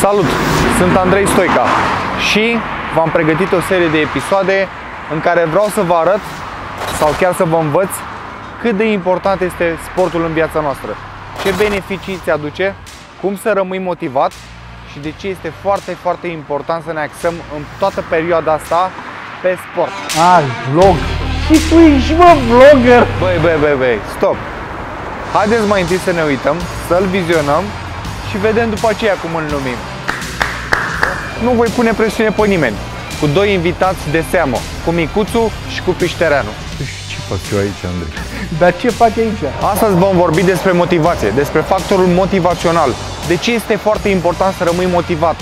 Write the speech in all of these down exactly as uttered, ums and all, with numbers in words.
Salut! Sunt Andrei Stoica și v-am pregătit o serie de episoade în care vreau să vă arăt sau chiar să vă învăț cât de important este sportul în viața noastră, ce beneficii îți aduce, cum să rămâi motivat și de ce este foarte, foarte important să ne axăm în toată perioada asta pe sport. Ah, vlog! Și tu ești, mă, vlogger! Băi, băi, băi, băi, stop! Haideți mai întâi să ne uităm, să-l vizionăm și vedem după aceea cum îl numim. Nu voi pune presiune pe nimeni, cu doi invitați de seamă, cu Micuțu și cu Piștereanu. Ce fac eu aici, Andrei? Dar ce faci aici? Astăzi vom vorbi despre motivație, despre factorul motivațional. De ce este foarte important să rămâi motivat?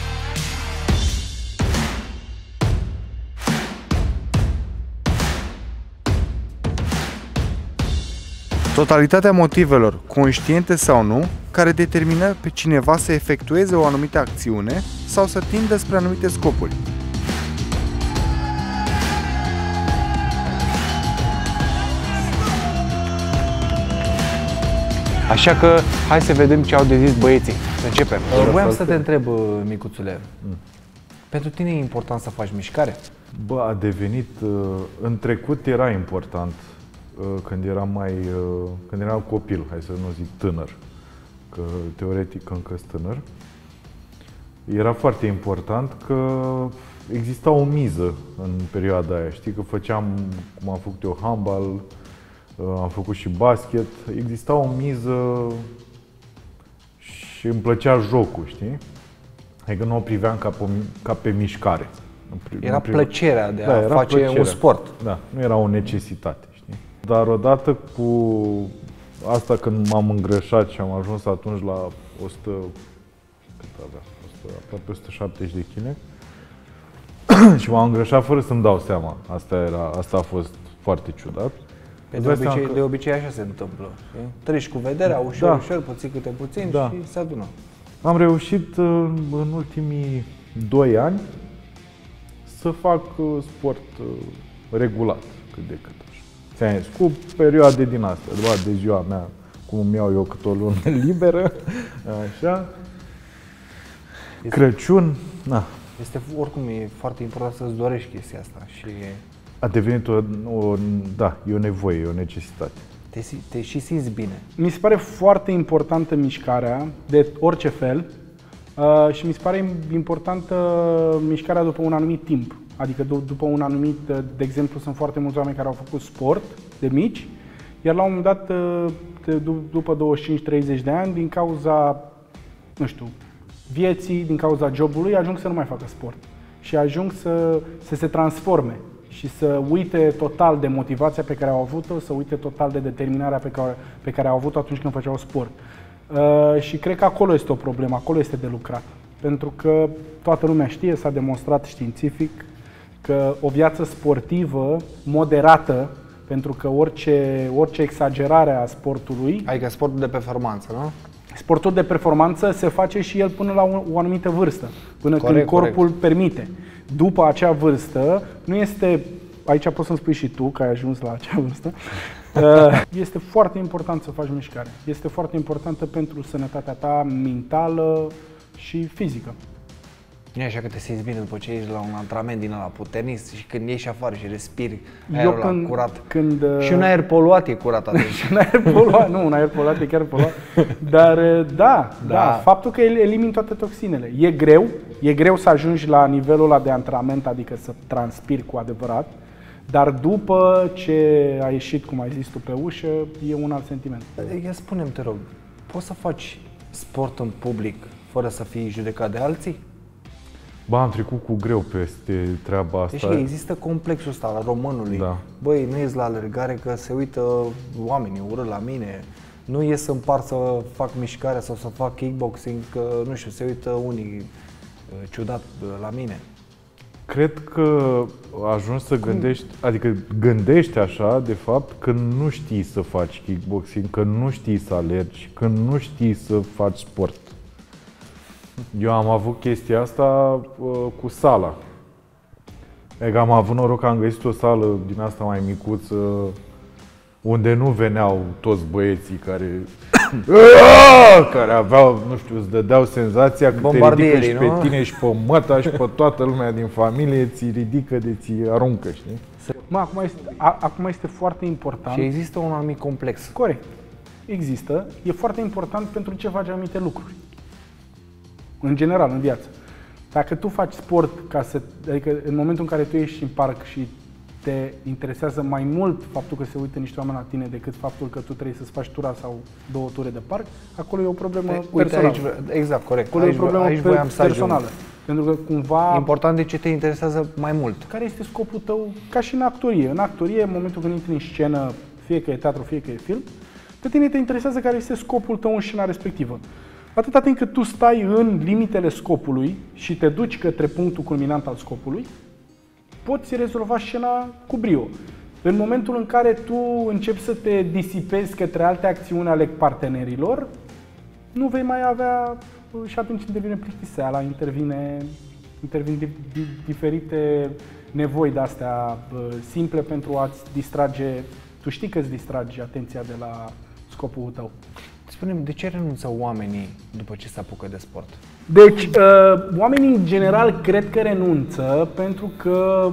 Totalitatea motivelor, conștiente sau nu, care determină pe cineva să efectueze o anumită acțiune sau să tindă spre anumite scopuri. Așa că hai să vedem ce au de zis băieții. Să începem. Voiam să te întreb, Micuțule, mm. pentru tine e important să faci mișcare? Bă, a devenit, în trecut era important, când eram mai, când eram copil, hai să nu zic tânăr, că teoretic încă sunt tânăr. Era foarte important că exista o miză în perioada aia, știi, că făceam, cum am făcut eu, handbal, am făcut și basket, exista o miză și îmi plăcea jocul, știi? Adică nu o priveam ca pe, ca pe mișcare. Era plăcerea de a da, era face plăcerea. un sport. Da, nu era o necesitate, știi? Dar odată cu asta, când m-am îngrășat și am ajuns atunci la o sută, cât avea? o sută, aproape o sută șaptezeci de kilograme și m-am îngrășat fără să-mi dau seama. Asta, era, asta a fost foarte ciudat. Pe de, obicei, că... de obicei așa se întâmplă. Știi? Treci cu vederea, ușor, da. ușor, puțin câte puțin, da. Și se adună. Am reușit în ultimii doi ani să fac sport regulat, cât de cât. Ți-am zis, cu perioade din astea, de ziua mea, cum îmi iau eu cât o lună liberă, așa, Crăciun, na. Este, oricum, e foarte important să-ți dorești chestia asta și... A devenit o, o, da, e o nevoie, e o necesitate. Te, te și simți bine. Mi se pare foarte importantă mișcarea, de orice fel, uh, și mi se pare importantă mișcarea după un anumit timp. Adică după un anumit, de exemplu, sunt foarte mulți oameni care au făcut sport de mici, iar la un moment dat, după douăzeci și cinci treizeci de ani, din cauza, nu știu, vieții, din cauza jobului, ajung să nu mai facă sport. Și ajung să, să se transforme și să uite total de motivația pe care au avut-o, să uite total de determinarea pe care, pe care au avut-o atunci când făceau sport. Uh, și cred că acolo este o problemă, acolo este de lucrat. Pentru că toată lumea știe, s-a demonstrat științific, că o viață sportivă moderată, pentru că orice, orice exagerare a sportului... Adică sportul de performanță, nu? Sportul de performanță se face și el până la o, o anumită vârstă, până corect, când corpul corect. permite. După acea vârstă, nu este... Aici poți să-mi spui și tu, că ai ajuns la acea vârstă. Este foarte important să faci mișcare. Este foarte importantă pentru sănătatea ta mentală și fizică. Nu e așa că te simți bine după ce ești la un antrenament din ăla puternic și când ieși afară și respiri aerul ăla curat. Când, și un aer poluat e curat atunci. Și un aer poluat, nu, un aer poluat e chiar poluat. Dar da, da, da, faptul că elimini toate toxinele. E greu, e greu să ajungi la nivelul ăla de antrenament, adică să transpiri cu adevărat, dar după ce ai ieșit, cum ai zis tu, pe ușă, e un alt sentiment. Ia spune-mi, te rog, poți să faci sport în public fără să fii judecat de alții? Ba, am trecut cu greu peste treaba asta. Deci există complexul ăsta al românului. Da. Băi, nu ies la alergare că se uită oamenii, ură la mine. Nu ies să împart să fac mișcare sau să fac kickboxing, că, nu știu, se uită unii ciudat la mine. Cred că ajungi să gândești, adică gândești așa, de fapt, când nu știi să faci kickboxing, când nu știi să alergi, când nu știi să faci sport. Eu am avut chestia asta uh, cu sala. Adică am avut noroc că am găsit o sală din asta mai micuță, unde nu veneau toți băieții care care aveau, nu știu, îți dădeau senzația că te ridică și pe tine și pe măta și pe toată lumea din familie, ți ridică de ți aruncă, știi? Mă, acum este, a, acum este foarte important. Și există un anumit complex. Corect. Există. E foarte important pentru ce faci anumite lucruri. În general, în viață. Dacă tu faci sport, ca să, adică în momentul în care tu ești în parc și te interesează mai mult faptul că se uită niște oameni la tine decât faptul că tu trebuie să-ți faci tura sau două ture de parc, acolo e o problemă Uite, personală. aici, exact, corect. Acolo aici, e o problemă aici voiam să personală. ajung. Pentru că cumva... Important de ce te interesează mai mult. Care este scopul tău, ca și în actorie. În actorie, în momentul când intri în scenă, fie că e teatru, fie că e film, pe tine te interesează care este scopul tău în scena respectivă. Atâta timp cât tu stai în limitele scopului și te duci către punctul culminant al scopului, poți rezolva scena cu brio. În momentul în care tu începi să te disipezi către alte acțiuni ale partenerilor, nu vei mai avea, și atunci intervine plictiseala, intervine, intervin di, di, diferite nevoi de-astea simple pentru a-ți distrage, tu știi că îți distragi atenția de la scopul tău. Spune-mi, de ce renunță oamenii după ce se apucă de sport? Deci, uh, oamenii în general cred că renunță pentru că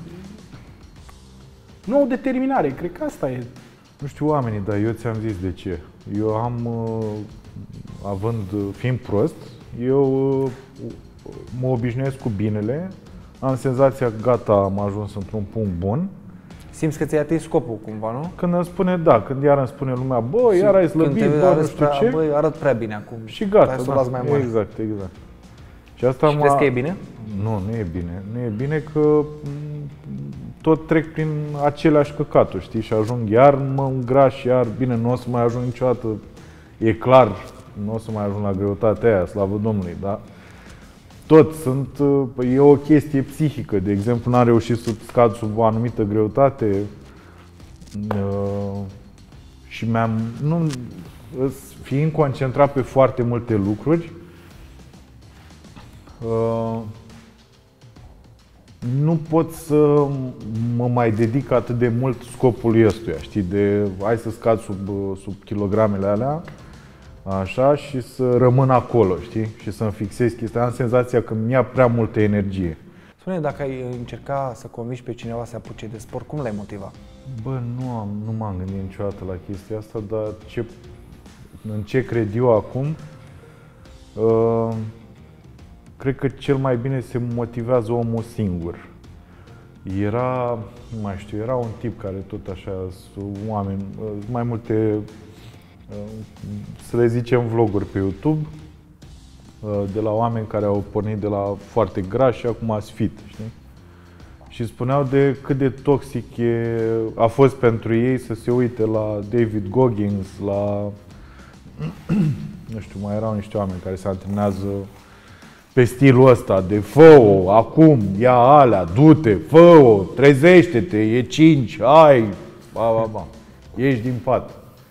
nu au determinare. Cred că asta e. Nu știu oamenii, dar eu ți-am zis de ce. Eu am, uh, având, fiind prost, eu uh, mă obișnuiesc cu binele, am senzația că gata, am ajuns într-un punct bun. Simți că ți-ai atins scopul cumva, nu? Când îmi spune da, când iar îmi spune lumea, bă, iar ai slăbit, bă, nu știu ce. Bă, arăt prea bine acum. Și gata, hai să da, las mai mare. exact, exact. Și asta și crezi că e bine? Nu, nu e bine. Nu e bine că tot trec prin aceleași căcaturi, știi? Și ajung iar mă îngraș, iar bine, nu o să mai ajung niciodată. E clar, nu o să mai ajung la greutatea aia, slavă Domnului, da? Tot sunt, e o chestie psihică, de exemplu, n-am reușit să scad sub o anumită greutate și mi-am, nu, fiind concentrat pe foarte multe lucruri, nu pot să mă mai dedic atât de mult scopului ăstuia, știi, de hai să scad sub, sub kilogramele alea, așa, și să rămân acolo, știi? Și să-mi fixez chestia. Am senzația că mi-ia prea multă energie. Spune, dacă ai încerca să convingi pe cineva să apuce de sport, cum l-ai motiva? Bă, nu, am, nu m-am gândit niciodată la chestia asta, dar ce, în ce cred eu acum, uh, cred că cel mai bine se motivează omul singur. Era, nu mai știu, era un tip care tot așa, oameni, mai multe, să le zicem, vloguri pe YouTube, de la oameni care au pornit de la foarte grași și acum ați fit, știi? Și spuneau de cât de toxic e, a fost pentru ei să se uite la David Goggins, la, nu știu, mai erau niște oameni care se antrenează pe stilul ăsta de fă-o, acum, ia alea, du-te, fă-o, trezește-te, e cinci, hai, ba, ba, ba, ieși din pat.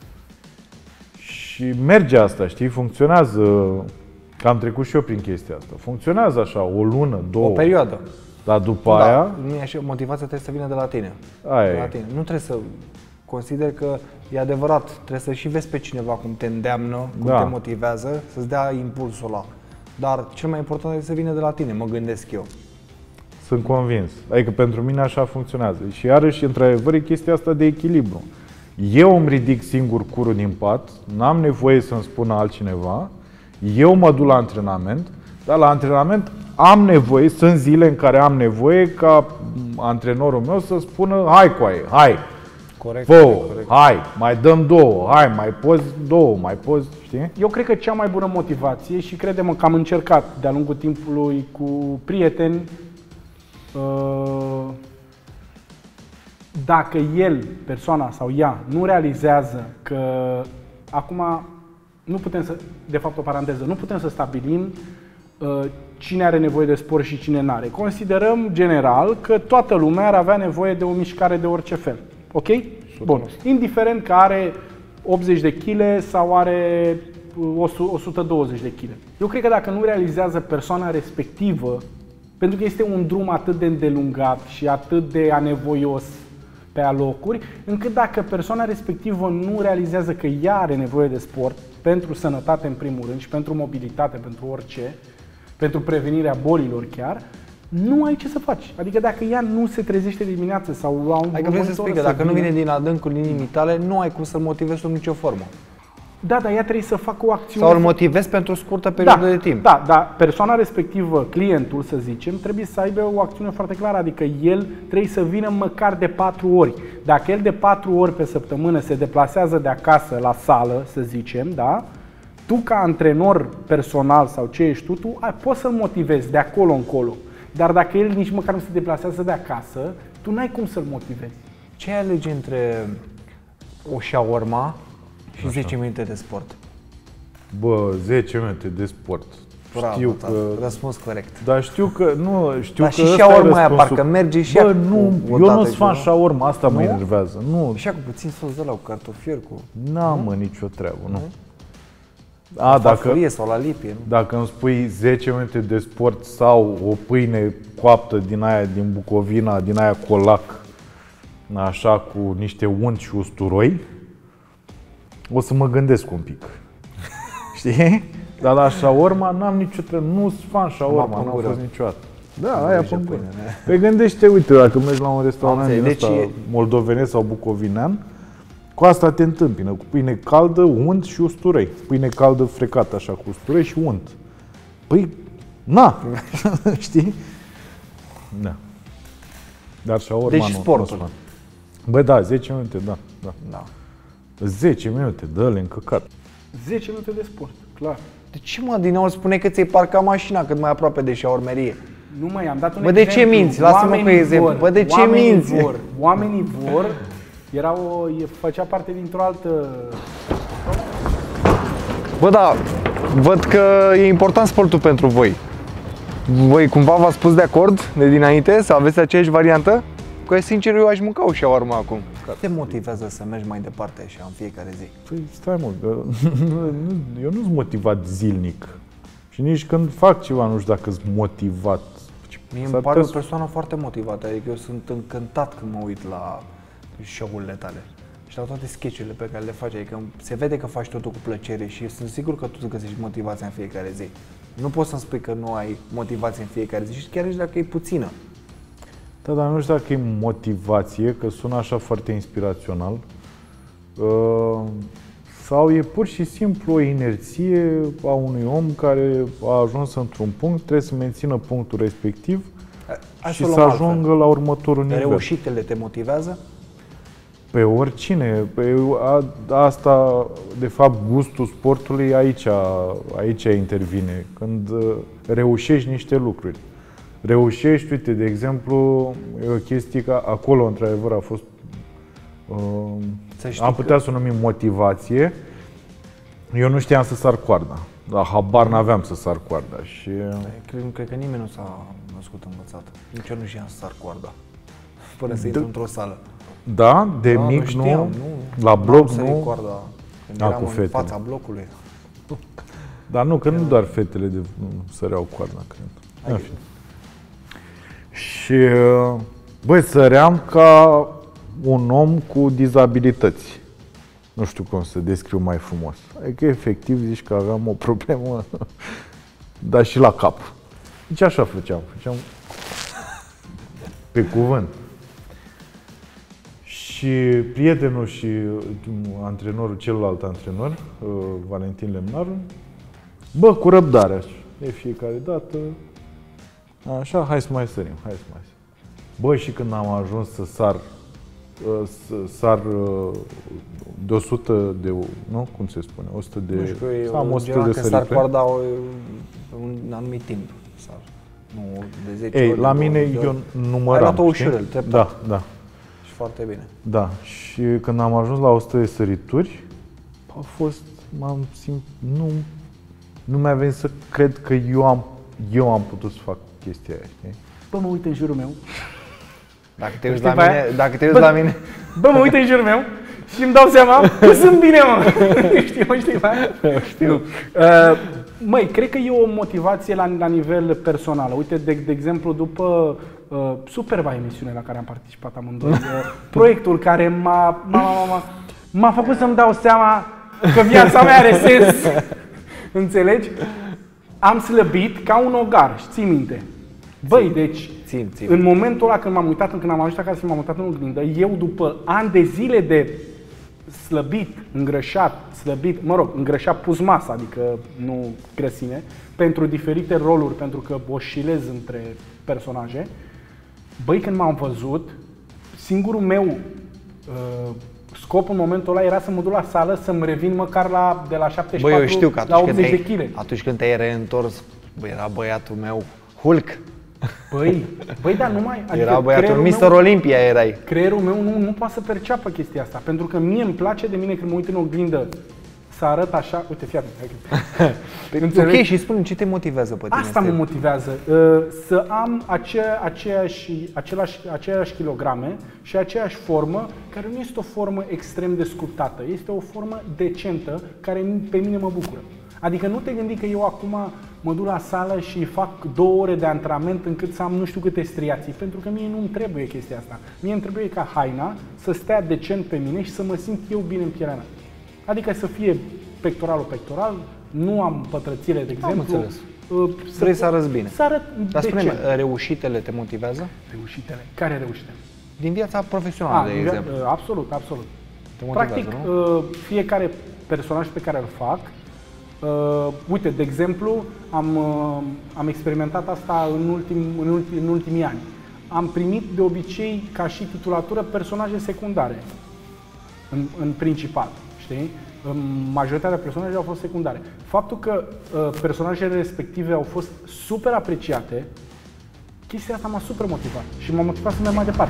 Și merge asta, știi, funcționează, că am trecut și eu prin chestia asta, funcționează așa, o lună, două. O perioadă. Dar după da, aia... Nu e așa, motivația trebuie să vină de la tine. Aia de la e. tine. Nu trebuie să consider că e adevărat, trebuie să și vezi pe cineva cum te îndeamnă, cum da. te motivează, să-ți dea impulsul ăla. Dar cel mai important este să vină de la tine, mă gândesc eu. Sunt convins. Adică pentru mine așa funcționează. Și iarăși, într-adevăr, e chestia asta de echilibru. Eu îmi ridic singur curul din pat, n-am nevoie să-mi spună altcineva, eu mă duc la antrenament, dar la antrenament am nevoie, sunt zile în care am nevoie ca antrenorul meu să spună hai coaie, hai, corect, fă, corect. hai, mai dăm două, hai, mai poți două, mai poți, știi? Eu cred că cea mai bună motivație, și crede-mă că am încercat de-a lungul timpului cu prieteni, dacă el, persoana sau ea, nu realizează că acum nu putem să, de fapt o paranteză, nu putem să stabilim cine are nevoie de sport și cine n-are. Considerăm general că toată lumea ar avea nevoie de o mișcare de orice fel. Ok? Bun. Indiferent că are optzeci de kilograme sau are o sută douăzeci de kilograme. Eu cred că dacă nu realizează persoana respectivă, pentru că este un drum atât de îndelungat și atât de anevoios pe alocuri, încât dacă persoana respectivă nu realizează că ea are nevoie de sport pentru sănătate în primul rând și pentru mobilitate, pentru orice, pentru prevenirea bolilor chiar, nu ai ce să faci. Adică dacă ea nu se trezește dimineața sau la un Adică vrei să spui că dacă nu vine din adâncul inimii tale, nu ai cum să-l motivezi sub nicio formă. Da, dar ea trebuie să facă o acțiune. Sau îl motivezi pentru o scurtă perioadă da, de timp. Da, dar persoana respectivă, clientul să zicem, trebuie să aibă o acțiune foarte clară, adică el trebuie să vină măcar de patru ori. Dacă el de patru ori pe săptămână se deplasează de acasă la sală, să zicem, da? Tu ca antrenor personal sau ce ești tu, tu ai, poți să-l motivezi de acolo încolo. Dar dacă el nici măcar nu se deplasează de acasă, tu n-ai cum să-l motivezi. Ce alegi între o shawarma și zece minute de sport? Bă, zece minute de sport. Bravo, știu tata, că... răspuns corect. Dar știu că... Nu, știu Dar că și shawarma aia parcă merge și Bă, ea nu, cu, eu nu sunt fan shawarma, asta mă enervează. Nu. Și cu puțin sos de la cu cartofiori, cu... N-am mă nicio treabă, nu. A, dacă, sau la lipie, nu? Dacă îmi spui zece minute de sport sau o pâine coaptă din aia din Bucovina, din aia colac, așa, cu niște unt și usturoi, o să mă gândesc un pic. Știi? Dar la shawarma n-am nicio treabă, nu sunt fan shawarma, n-am fost niciodată. Da, aia pe pâine. Pe gândește, uite, dacă mergi la un restaurant din ăsta moldovenesc sau bucovinean, cu asta te întâmpină, cu pâine caldă, unt și usturoi. Pâine caldă frecată așa, cu usturoi și unt. Păi, na, știi? Da. Dar shawarma deci nu. sportul. Bă, da, zece minute, da. da. da. zece minute, dă-le încăcat. zece minute de sport, clar. De ce, mă, din nou spune că ți-ai parca mașina cât mai aproape de shawarmerie? Nu mai am dat un Bă, de ce minți? Lasă-mă cu exemplu. Bă, de ce minți? Vor, oamenii vor, era o, făcea parte dintr-o altă... Bă, da, văd că e important sportul pentru voi. Voi cumva v-ați pus de acord de dinainte să aveți aceeași variantă? Că, sincer, eu aș mânca o shawarma acum. Ce te motivează să mergi mai departe așa în fiecare zi? Păi stai mă, că eu nu sunt motivat zilnic. Și nici când fac ceva nu știu dacă sunt motivat. Mie îmi pare o persoană foarte motivată, adică eu sunt încântat când mă uit la show-urile tale și la toate sketch-urile pe care le faci, adică se vede că faci totul cu plăcere și sunt sigur că tu îți găsești motivația în fiecare zi. Nu poți să-mi spui că nu ai motivație în fiecare zi și chiar și dacă e puțină. Da, dar nu știu dacă e motivație, că sună așa foarte inspirațional, sau e pur și simplu o inerție a unui om care a ajuns într-un punct, trebuie să mențină punctul respectiv Hai și să, să ajungă altfel. la următorul nivel. Reușitele te motivează? Pe oricine. Pe a, asta, de fapt, gustul sportului aici, aici intervine. Când reușești niște lucruri. Reușești, uite, de exemplu, e o chestie că acolo, într-adevăr, a fost, uh, am putea că... să o numim motivație. Eu nu știam să sar coarda, dar habar n-aveam să sar coarda și... Cred, cred că nimeni nu s-a născut învățat. Nici eu nu știam să sar coarda, până să intru într-o sală. Da? De da, mic nu? Știam, nu? La bloc nu? Coarda când eram în fetele. Fața blocului. Dar nu, că nu doar fetele de săreau coarda, cred. Și, băi, săream ca un om cu dizabilități. Nu știu cum să descriu mai frumos. Adică, efectiv, zici că aveam o problemă, dar și la cap. Deci așa făceam, făceam pe cuvânt. Și prietenul și antrenorul, celălalt antrenor, Valentin Lemnaru, bă, cu răbdare, de fiecare dată, așa, hai să mai sărim, hai să mai sărim. Bă, și când am ajuns să sar, să sar de o sută de, nu? Cum se spune? o sută de, nu știu, să am o sută de sări sar coarda un anumit timp. Sar. Nu, de zece Ei, ori, la mine de eu număram. Ai luat-o ușurel, treptat. Da, da. Și foarte bine. Da, și când am ajuns la o sută de sărituri, a fost, m-am simt, nu, nu mi-a venit să cred că eu am, eu am putut să fac chestia aia, știi? Bă, mă uit în jurul meu. Dacă te uiți la mine, dacă te uiți la mine. Bă, mă uit în jurul meu și îmi dau seama că sunt bine, mă. Știi, mă, știi, bă? Știu. Uh, Măi, cred că e o motivație la, la nivel personal. Uite, de, de exemplu, după uh, superba emisiune la care am participat amândoi, uh, proiectul care m-a, m-a, m-a făcut să-mi dau seama că viața mea are sens. Înțelegi? Am slăbit ca un ogar, ții minte. Băi, deci, țin, țin. în momentul ăla când m-am uitat, când am ajuns acasă și m-am uitat în oglindă, eu după ani de zile de slăbit, îngrășat, slăbit, mă rog, îngrășat pus masa, adică nu grăsime, pentru diferite roluri, pentru că oscilez între personaje. Băi, când m-am văzut, singurul meu uh, scop în momentul ăla era să mă duc la sală, să-mi revin măcar la, de la șaptezeci și patru Băi, eu știu că la optzeci de kg. kg. Atunci când te-ai reîntors, bă, era băiatul meu Hulk. Băi, băi, dar nu mai... Adică era băiatul mister Olympia erai. Creierul meu nu, nu poate să perceapă chestia asta, pentru că mie îmi place de mine când mă uit în oglindă să arăt așa... Uite, fii atent. Ok, și spune ce te motivează pe tine? Asta mă motivează, să am acea, aceeași, același, aceeași kilograme și aceeași formă, care nu este o formă extrem de sculptată, este o formă decentă, care pe mine mă bucură. Adică nu te gândi că eu acum mă duc la sală și fac două ore de antrenament încât să am nu știu câte striații, pentru că mie nu-mi trebuie chestia asta. Mie îmi trebuie ca haina să stea decent pe mine și să mă simt eu bine în pielea mea. Adică să fie pectoralul pectoral, nu am pătrățire, de exemplu. Am înțeles. Să vrei să arăți bine. Să arăt Dar decent. spune-mi, reușitele te motivează? Reușitele? Care reușite? Din viața profesională, A, de exemplu. Absolut, absolut. Te motivează, Practic, nu? fiecare personaj pe care îl fac, Uh, uite, de exemplu, am, uh, am experimentat asta în, ultim, în, ultim, în ultimii ani. Am primit de obicei, ca și titulatură, personaje secundare în, în principal, știi? Majoritatea personajelor au fost secundare. Faptul că uh, personajele respective au fost super apreciate, chestia asta m-a super motivat și m-a motivat să merg mai departe.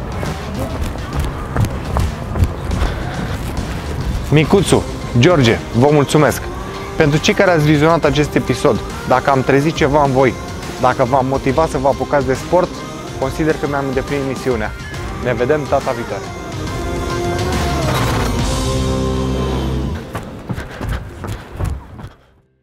Micuțu, George, vă mulțumesc! Pentru cei care ați vizionat acest episod, dacă am trezit ceva în voi, dacă v-am motivat să vă apucați de sport, consider că mi-am îndeplinit misiunea. Ne vedem data viitoare!